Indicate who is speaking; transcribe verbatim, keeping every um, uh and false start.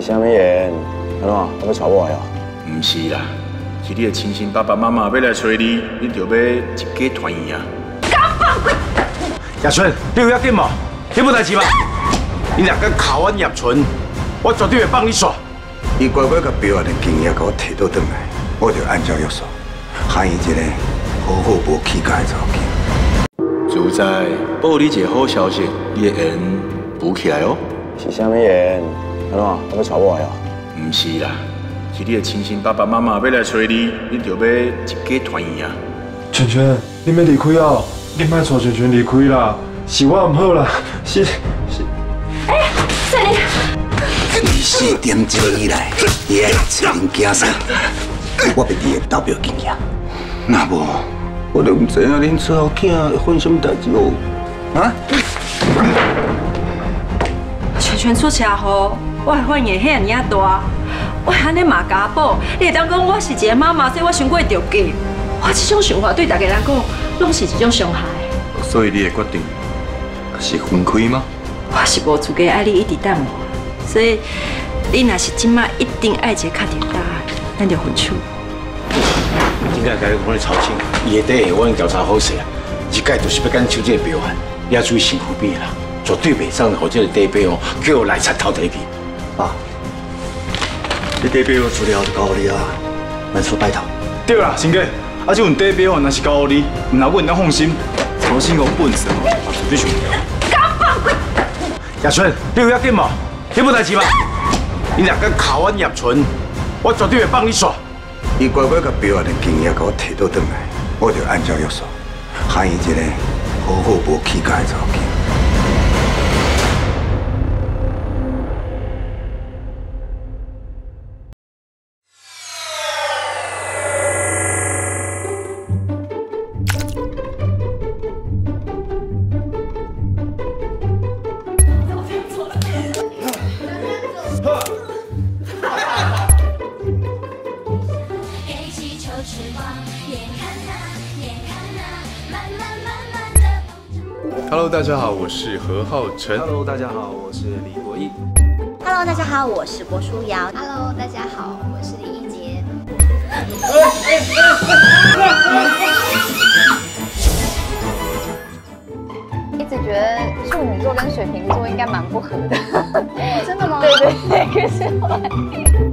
Speaker 1: 啥物缘？安怎？我要找我哦？
Speaker 2: 唔是啦，是你的亲生爸爸妈妈要来找你，你就要一家团圆啊！
Speaker 3: 敢放屁！
Speaker 4: 叶春，你有要紧无？你无代志吧？你若敢靠我叶春，我绝对会帮你耍。
Speaker 5: 你乖乖甲表现的经验给我摕倒转来，我就按照约束，喊伊一个好好无气概的查某囝。
Speaker 2: 就在报你一个好消息，你的缘补起来哦。
Speaker 1: 是啥物缘？安怎？我要找我哦？
Speaker 2: 唔是啦，是你的亲生爸爸妈妈要来找你，你就要一家团圆啊！
Speaker 6: 全全，你要离开哦！你莫带全全离开啦，是我唔好啦，是是。
Speaker 3: 哎，这里。
Speaker 5: 二四点钟以来，伊爱出人惊啥？我别你的投票经验，那无我都唔知影恁做后囝会发生什么代志哦。啊？
Speaker 3: 全全出车祸，我的反应遐尼啊大，我安尼骂家宝，你会当讲我是一个妈妈，所以我伤过着急。我这种想法对大家来讲，拢是一种伤害。
Speaker 2: 所以你的决定是分开吗？
Speaker 3: 我是无资格爱你一直等我，所以你若是今麦一定爱一个确定答案，咱就分手。
Speaker 4: 应该该我来澄清，伊的底我已经调查好势啊，一概就是要跟抽这个标案，你要注意身躯边啦，绝对袂使让这个底标哦叫我来插头地去。
Speaker 5: 爸，你底标资料就交你啊，万事拜托。
Speaker 7: 对啦，新哥，啊，这份底标哦，若是交你，唔然我能放心，操心我本身哦，绝对上掉。
Speaker 3: 敢放屁！
Speaker 4: 叶春，你有要紧无？你无代志吧？你若敢靠我叶春，我绝对会帮你耍。
Speaker 5: 你乖乖甲表现的经验给我摕倒转来，我就按照约束，喊伊一个好好无气概的查某囝。
Speaker 8: Hello， 大家好，我是何浩晨。
Speaker 7: Hello， 大家好，我是李国毅。
Speaker 9: Hello， 大家好，我是郭书瑶。Hello， 大家好，我是李一杰。一直觉得处女座跟水瓶座应该蛮不合的。真的吗？对对对，可是后来。